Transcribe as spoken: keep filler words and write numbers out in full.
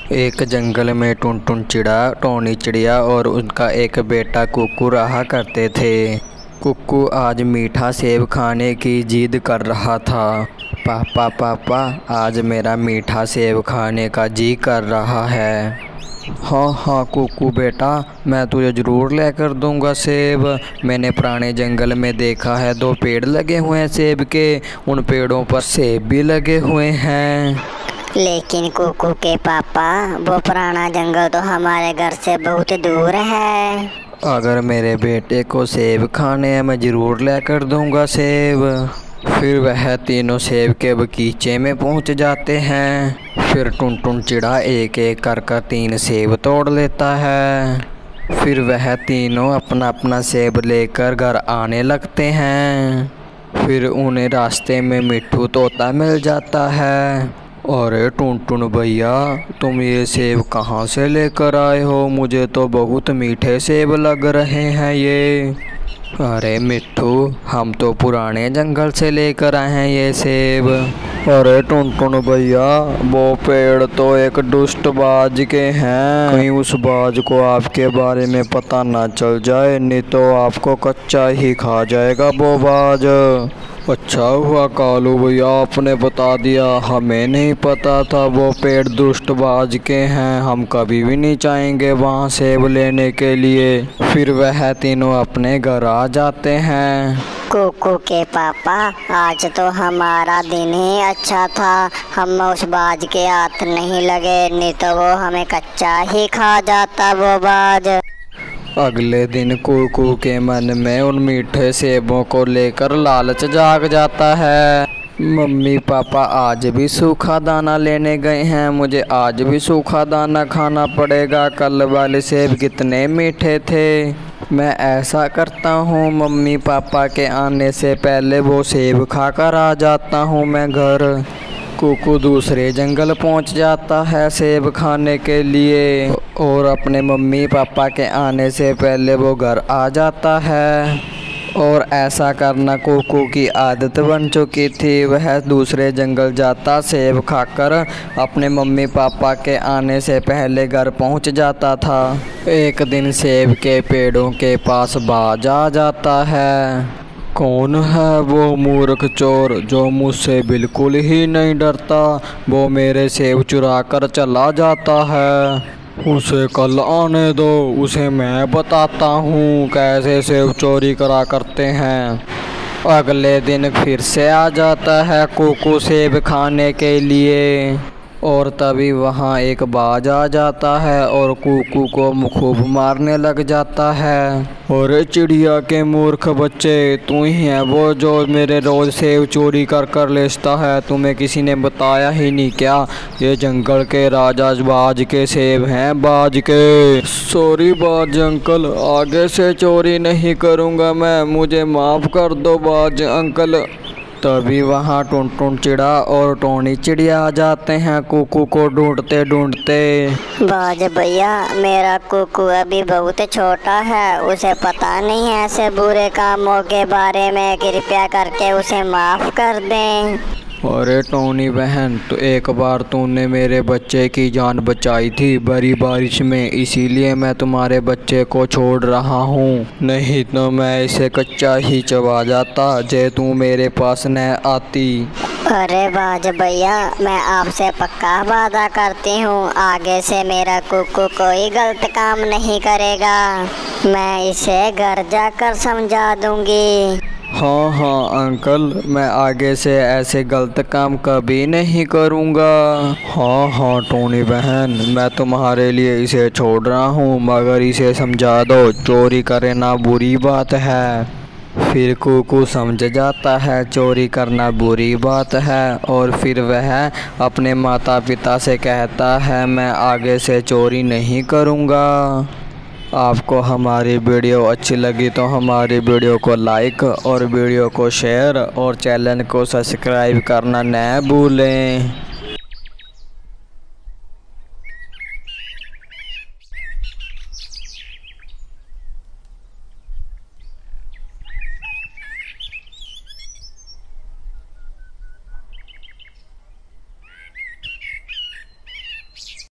एक जंगल में टुनटुन चिड़ा, टोनी चिड़िया और उनका एक बेटा कुक्कू रहा करते थे। कुक्कू आज मीठा सेब खाने की जिद कर रहा था। पापा पापा आज मेरा मीठा सेब खाने का जी कर रहा है। हाँ हाँ कुक्कू बेटा, मैं तुझे ज़रूर लेकर दूंगा सेब। मैंने पुराने जंगल में देखा है, दो पेड़ लगे हुए हैं सेब के, उन पेड़ों पर सेब भी लगे हुए हैं। लेकिन कुक्कू के पापा, वो पुराना जंगल तो हमारे घर से बहुत दूर है। अगर मेरे बेटे को सेब खाने हैं मैं ज़रूर लेकर दूंगा सेब। फिर वह तीनों सेब के बगीचे में पहुंच जाते हैं। फिर टुनटुन चिड़ा एक एक कर कर तीन सेब तोड़ लेता है। फिर वह तीनों अपना अपना सेब लेकर घर आने लगते हैं। फिर उन्हें रास्ते में मिट्ठू तोता मिल जाता है। अरे टुनटुन भैया, तुम ये सेब कहाँ से लेकर आए हो? मुझे तो बहुत मीठे सेब लग रहे हैं ये। अरे मिट्ठू, हम तो पुराने जंगल से लेकर आए हैं ये सेब। अरे टुनटुन भैया, वो पेड़ तो एक दुष्ट बाज के हैं, कहीं उस बाज को आपके बारे में पता ना चल जाए, नहीं तो आपको कच्चा ही खा जाएगा वो बाज। अच्छा हुआ कालू भैया आपने बता दिया, हमें नहीं पता था वो पेड़ दुष्ट बाज के हैं, हम कभी भी नहीं चाहेंगे वहाँ सेब लेने के लिए। फिर वह तीनों अपने घर आ जाते हैं। कुक्कू के पापा, आज तो हमारा दिन ही अच्छा था, हम उस बाज के हाथ नहीं लगे, नहीं तो वो हमें कच्चा ही खा जाता वो बाज। अगले दिन कुक्कू के मन में उन मीठे सेबों को लेकर लालच जाग जाता है। मम्मी पापा आज भी सूखा दाना लेने गए हैं, मुझे आज भी सूखा दाना खाना पड़ेगा। कल वाले सेब कितने मीठे थे। मैं ऐसा करता हूँ, मम्मी पापा के आने से पहले वो सेब खाकर आ जाता हूँ मैं घर। कुक्कू दूसरे जंगल पहुंच जाता है सेब खाने के लिए और अपने मम्मी पापा के आने से पहले वो घर आ जाता है। और ऐसा करना कुक्कू की आदत बन चुकी थी। वह दूसरे जंगल जाता, सेब खाकर अपने मम्मी पापा के आने से पहले घर पहुंच जाता था। एक दिन सेब के पेड़ों के पास बाज आ जाता है। कौन है वो मूर्ख चोर जो मुझसे बिल्कुल ही नहीं डरता? वो मेरे सेब चुरा कर चला जाता है। उसे कल आने दो, उसे मैं बताता हूँ कैसे सेब चोरी करा करते हैं। अगले दिन फिर से आ जाता है कुक्कू सेब खाने के लिए और तभी वहाँ एक बाज आ जाता है और कुक्कू को खूब मारने लग जाता है। अरे चिड़िया के मूर्ख बच्चे, तू ही है वो जो मेरे रोज सेब चोरी कर कर लेता है। तुम्हें किसी ने बताया ही नहीं क्या? ये जंगल के राजा बाज के सेब हैं, बाज के। सॉरी बाज अंकल, आगे से चोरी नहीं करूँगा मैं, मुझे माफ़ कर दो बाज अंकल। तभी वहाँ टुनटुन चिड़ा और टोनी चिड़िया आ जाते हैं कुक्कू को ढूंढते ढूंढते। बाज भैया, मेरा कुक्कू अभी बहुत छोटा है, उसे पता नहीं है ऐसे बुरे कामों के बारे में, कृपया करके उसे माफ़ कर दें। अरे टोनी बहन, तो एक बार तूने मेरे बच्चे की जान बचाई थी बड़ी बारिश में, इसीलिए मैं तुम्हारे बच्चे को छोड़ रहा हूँ, नहीं तो मैं इसे कच्चा ही चबा जाता जे तू मेरे पास न आती। अरे बाज भैया, मैं आपसे पक्का वादा करती हूँ आगे से मेरा कुक्कू कोई गलत काम नहीं करेगा, मैं इसे घर जाकर समझा दूँगी। हाँ हाँ अंकल, मैं आगे से ऐसे गलत काम कभी नहीं करूँगा। हाँ हाँ टोनी बहन, मैं तुम्हारे लिए इसे छोड़ रहा हूँ, मगर इसे समझा दो चोरी करना बुरी बात है। फिर कुक्कू समझ जाता है चोरी करना बुरी बात है और फिर वह अपने माता पिता से कहता है मैं आगे से चोरी नहीं करूँगा। आपको हमारी वीडियो अच्छी लगी तो हमारी वीडियो को लाइक और वीडियो को शेयर और चैनल को सब्सक्राइब करना न भूलें।